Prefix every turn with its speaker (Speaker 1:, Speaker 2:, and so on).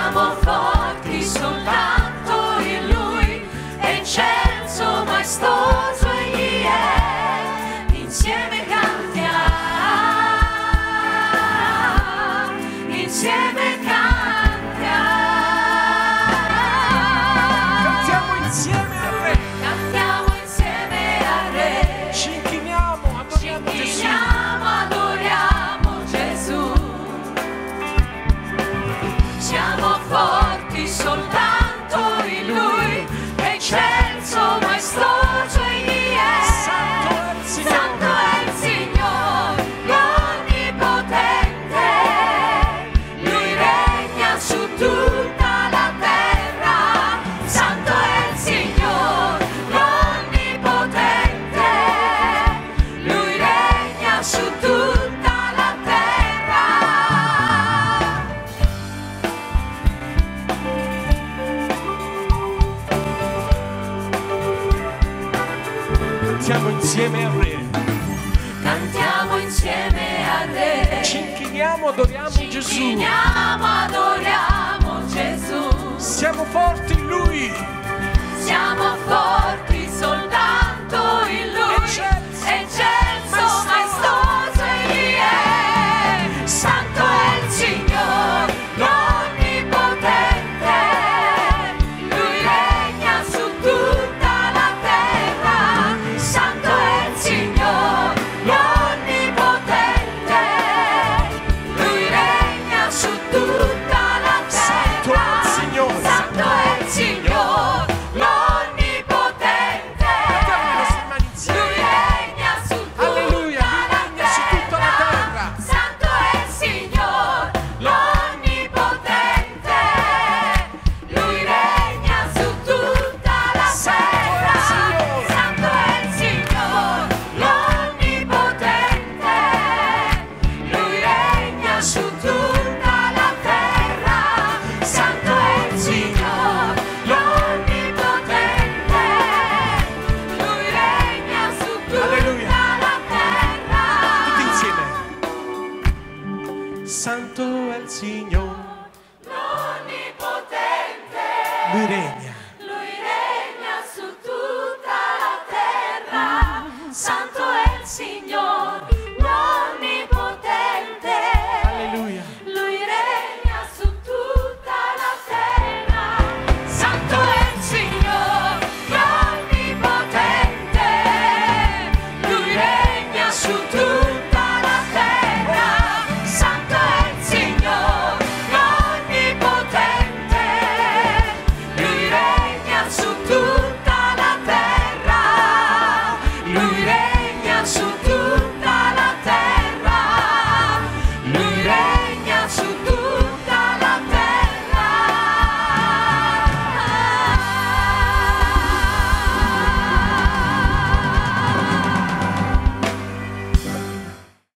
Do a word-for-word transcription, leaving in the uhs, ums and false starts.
Speaker 1: Siamo forti soltanto in Lui, eccelso, maestoso Egli è. Insieme cantiamo, insieme cantiamo.
Speaker 2: Cantiamo insieme al Re.
Speaker 1: Cantiamo insieme al Re.
Speaker 2: Ci inchiniamo, adoriamo
Speaker 1: Ci
Speaker 2: Gesù.
Speaker 1: inchiniamo, adoriamo Gesù. Siamo forti soltanto in Lui, eccelso, maestoso Egli è.
Speaker 2: Santo è il Signore.
Speaker 1: Santo è il Signore, l'Onnipotente. Lui regna su tutta la terra. Santo è il Signore, l'Onnipotente. Lui regna su tutta la terra.
Speaker 2: Cantiamo insieme al Re.
Speaker 1: Cantiamo insieme al Re.
Speaker 2: Ci inchiniamo, adoriamo
Speaker 1: Ci
Speaker 2: Gesù.
Speaker 1: inchiniamo, adoriamo Gesù.
Speaker 2: Siamo forti in Lui.
Speaker 1: Siamo forti soltanto in Lui.
Speaker 2: Eccelso,
Speaker 1: Eccelso, maestoso Egli è. Santo è il Signore, l'Onnipotente. Lui regna su tutta la terra. Santo è il Signore, l'Onnipotente. Lui regna su tutta la
Speaker 2: Santo è il
Speaker 1: terra.
Speaker 2: Signore.
Speaker 1: Santo è il Signore, l'Onnipotente.
Speaker 2: Cantiamo le nostre mani insieme.
Speaker 1: Lui regna su tutta
Speaker 2: Alleluia, lui
Speaker 1: la
Speaker 2: regna su tutta la terra.
Speaker 1: Santo è il Signore, l'Onnipotente. Lui regna su tutta la terra. Santo è il Signore, l'Onnipotente. Lui regna su tutta la terra. Santo è il Signore, l'Onnipotente. Lui regna su tutta
Speaker 2: Alleluia.
Speaker 1: la terra.
Speaker 2: Tutti insieme. Santo è il Signore.
Speaker 1: L'Onnipotente.
Speaker 2: Lui regna.